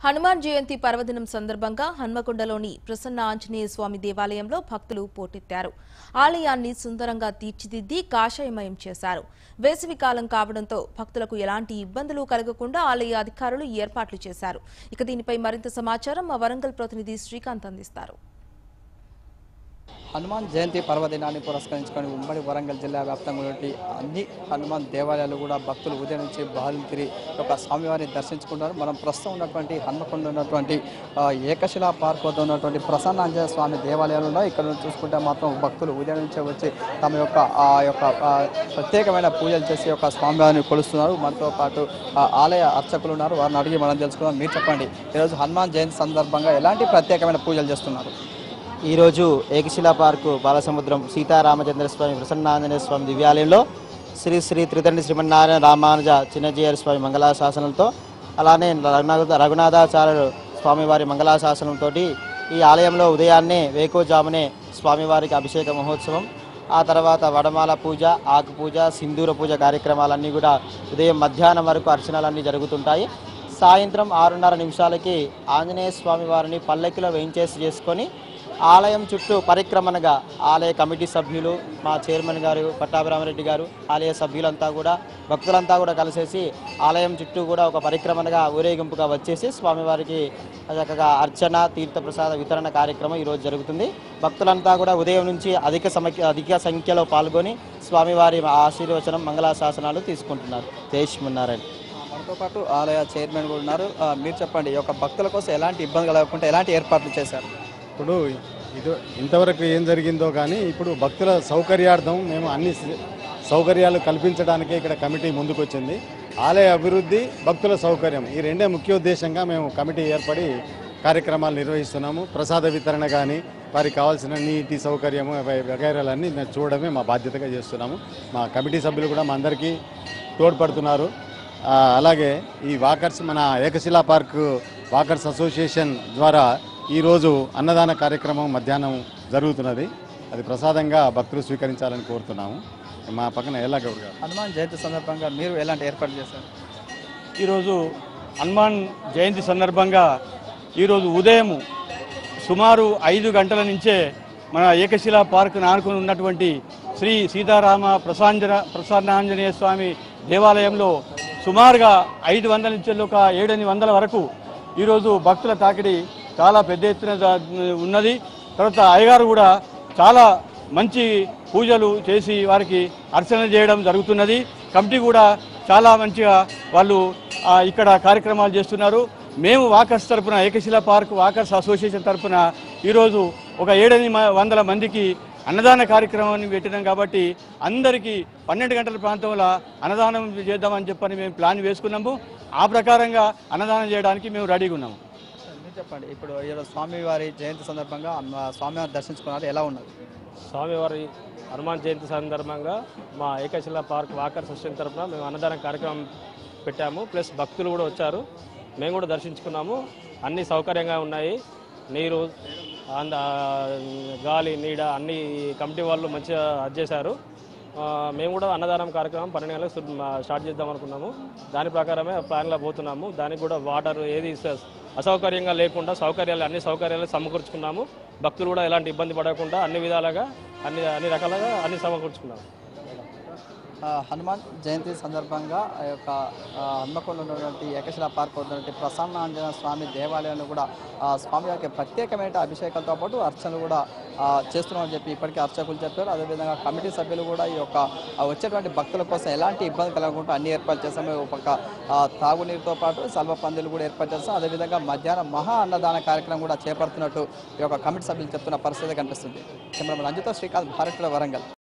హనుమాన్ జయంతి పర్వదినం సందర్భంగా హన్మకొండలోని ప్రసన్న ఆంజనేయ స్వామి దేవాలయంలో భక్తులు పోటెత్తారు. ఆలయాన్ని సుందరంగా తీర్చిదిద్ది కాషాయమయం చేశారు. వేసవికాలం కావడంతో భక్తులకు ఎలాంటి ఇబ్బందులు కలగకుండా ఆలయ అధికారులు ఏర్పాట్లు చేశారు. ఇక దీనిపై మరింత సమాచారం మా వరంగల్ ప్రతినిధి శ్రీకాంత్ అందిస్తారు. హనుమాన్ జయంతి పర్వదినాన్ని పురస్కరించుకొని ఉమ్మడి వరంగల్ జిల్లా వ్యాప్తంగా అన్ని హనుమాన్ దేవాలయాలు కూడా భక్తులు ఉదయం నుంచి బయలుదేరి ఒక స్వామివారిని దర్శించుకుంటారు. మనం ప్రస్తుతం ఉన్నటువంటి హన్మకొండ ఉన్నటువంటి ఏకశిలా పార్క్ వద్ద ఉన్నటువంటి ప్రసన్న ఆంజనేయ స్వామి దేవాలయాలు ఉన్నాయి. ఇక్కడ చూసుకుంటే మాత్రం భక్తులు ఉదయం నుంచే వచ్చి తమ యొక్క ప్రత్యేకమైన పూజలు చేసి ఒక స్వామివారిని కొలుస్తున్నారు. మనతో పాటు ఆలయ అర్చకులు ఉన్నారు. వారిని అడిగి మనం తెలుసుకుందాం. మీరు చెప్పండి, ఈరోజు హనుమాన్ జయంతి సందర్భంగా ఎలాంటి ప్రత్యేకమైన పూజలు చేస్తున్నారు? ఈరోజు ఏకశిలా పార్కు బాలసముద్రం సీతారామచంద్ర స్వామి ప్రసన్నాంజనేయ స్వామి దివ్యాలయంలో శ్రీ శ్రీ త్రిదండి శ్రీమన్నారాయణ రామానుజ చిన్నజీయర్ స్వామి మంగళాశాసనంతో అలానే రఘునాథాచార్యులు స్వామివారి మంగళాశాసనంతో ఈ ఆలయంలో ఉదయాన్నే వేకోజామునే స్వామివారికి అభిషేక మహోత్సవం, ఆ తర్వాత వడమాల పూజ, ఆకు పూజ, సింధూర పూజ కార్యక్రమాలన్నీ కూడా ఉదయం మధ్యాహ్నం వరకు అర్చనలన్నీ జరుగుతుంటాయి. సాయంత్రం 6:30 నిమిషాలకి ఆంజనేయ స్వామి వారిని పల్లకిలో చేసుకొని ఆలయం చుట్టూ పరిక్రమణగా ఆలయ కమిటీ సభ్యులు, మా చైర్మన్ గారు పట్టాభిరామరెడ్డి గారు, ఆలయ సభ్యులంతా కూడా భక్తులంతా కూడా కలిసేసి ఆలయం చుట్టూ కూడా ఒక పరిక్రమణగా ఊరేగింపుగా వచ్చేసి స్వామివారికి చక్కగా అర్చన, తీర్థప్రసాద వితరణ కార్యక్రమం ఈరోజు జరుగుతుంది. భక్తులంతా కూడా ఉదయం నుంచి అధిక సంఖ్యలో పాల్గొని స్వామివారి ఆశీర్వచనం, మంగళాశాసనాలు తీసుకుంటున్నారు. జై శ్రీమన్నారాయణ. మనతో పాటు ఆలయ చైర్మన్ కూడా ఉన్నారు. మీరు చెప్పండి, ఈ యొక్క భక్తుల కోసం ఎలాంటి ఇబ్బంది కలగకుండా ఎలాంటి ఏర్పాట్లు చేశారు? ఇప్పుడు ఇంతవరకు ఏం జరిగిందో కానీ ఇప్పుడు భక్తుల సౌకర్యార్థం మేము అన్ని సౌకర్యాలు కల్పించడానికే ఇక్కడ కమిటీ ముందుకొచ్చింది. ఆలయ అభివృద్ధి, భక్తుల సౌకర్యం, ఈ రెండే ముఖ్య ఉద్దేశంగా మేము కమిటీ ఏర్పడి కార్యక్రమాలు నిర్వహిస్తున్నాము. ప్రసాద వితరణ కానీ, వారికి కావాల్సిన నీటి సౌకర్యము వగైరాలన్నీ మేము చూడడమే మా బాధ్యతగా చేస్తున్నాము. మా కమిటీ సభ్యులు కూడా మా అందరికీ తోడ్పడుతున్నారు. అలాగే ఈ వాకర్స్, మన ఏకశిలా పార్క్ వాకర్స్ అసోసియేషన్ ద్వారా ఈరోజు అన్నదాన కార్యక్రమం మధ్యాహ్నం జరుగుతున్నది. అది ప్రసాదంగా భక్తులు స్వీకరించాలని కోరుతున్నాము. మా పక్కన ఎల్లగౌడ్ గారు. హనుమాన్ జయంతి సందర్భంగా మీరు ఎలాంటి ఏర్పాటు చేశారు? ఈరోజు హనుమాన్ జయంతి సందర్భంగా ఈరోజు ఉదయం సుమారు 5 గంటల నుంచే మన ఏకశిలా పార్క్ ఆనుకుని ఉన్నటువంటి శ్రీ సీతారామ ప్రసన్నాంజనేయ స్వామి దేవాలయంలో సుమారుగా 500 నుంచి ఒక 700 వరకు ఈరోజు భక్తుల తాకిడి చాలా పెద్ద ఎత్తున ఉన్నది. తర్వాత అయ్యగారు కూడా చాలా మంచి పూజలు చేసి వారికి అర్చన చేయడం జరుగుతున్నది. కమిటీ కూడా చాలా మంచిగా వాళ్ళు ఇక్కడ కార్యక్రమాలు చేస్తున్నారు. మేము వాకర్స్ తరఫున, ఏకశిలా పార్క్ వాకర్స్ అసోసియేషన్ తరఫున ఈరోజు ఒక 700 మందికి అన్నదాన కార్యక్రమాన్ని పెట్టినాం. కాబట్టి అందరికీ 12 గంటల ప్రాంతంలో అన్నదానం చేద్దామని చెప్పని మేము ప్లాన్ వేసుకున్నాము. ఆ ప్రకారంగా అన్నదానం చేయడానికి మేము రెడీగా ఉన్నాము. చెప్పండి, ఇప్పుడు ఈరోజు స్వామివారి జయంతి సందర్భంగా స్వామివారిని దర్శించుకున్నారు, ఎలా ఉన్నది? స్వామివారి హనుమాన్ జయంతి సందర్భంగా మా ఏకశిలా పార్క్ వాకర్ అసోసియేషన్ తరఫున మేము అన్నదాన కార్యక్రమం పెట్టాము. ప్లస్ భక్తులు కూడా వచ్చారు, మేము కూడా దర్శించుకున్నాము. అన్ని సౌకర్యంగా ఉన్నాయి. నీరు, గాలి, నీడ అన్ని కమిటీ వాళ్ళు మంచిగా చేశారు. మేము కూడా అన్నదానం కార్యక్రమం 12 గంటలకు స్టార్ట్ చేద్దాం అనుకున్నాము. దాని ప్రకారమే ప్లాన్లో పోతున్నాము. దానికి కూడా వాటర్ ఏది అసౌకర్యంగా లేకుండా అన్ని సౌకర్యాలు సమకూర్చుకున్నాము. భక్తులు కూడా ఎలాంటి ఇబ్బంది పడకుండా అన్ని విధాలుగా అన్ని రకాలుగా అన్ని సమకూర్చుకున్నాము. హనుమాన్ జయంతి సందర్భంగా ఆ యొక్క హన్మకొండ ఉన్నటువంటి ఏకశిలా పార్క్ ఉన్నటువంటి ప్రసన్న ఆంజనేయ స్వామి దేవాలయంలో కూడా స్వామివారికి ప్రత్యేకమైన అభిషేకాలతో పాటు అర్చనలు కూడా చేస్తున్నామని చెప్పి ఇప్పటికీ అర్చకులు చెప్పారు. అదేవిధంగా కమిటీ సభ్యులు కూడా ఈ యొక్క వచ్చేటువంటి భక్తుల కోసం ఎలాంటి ఇబ్బంది కలగకుండా అన్ని ఏర్పాటు చేస్తాము. ఒక తాగునీరుతో పాటు సల్వ పందులు కూడా ఏర్పాటు చేస్తాం. అదేవిధంగా మధ్యాహ్నం మహా అన్నదాన కార్యక్రమం కూడా చేపడుతున్నట్టు ఈ యొక్క కమిటీ సభ్యులు చెప్తున్న పరిస్థితి కనిపిస్తుంది. కెమెరామెన్ రంజిత, శ్రీకాంత్, భారత్ వరంగల్.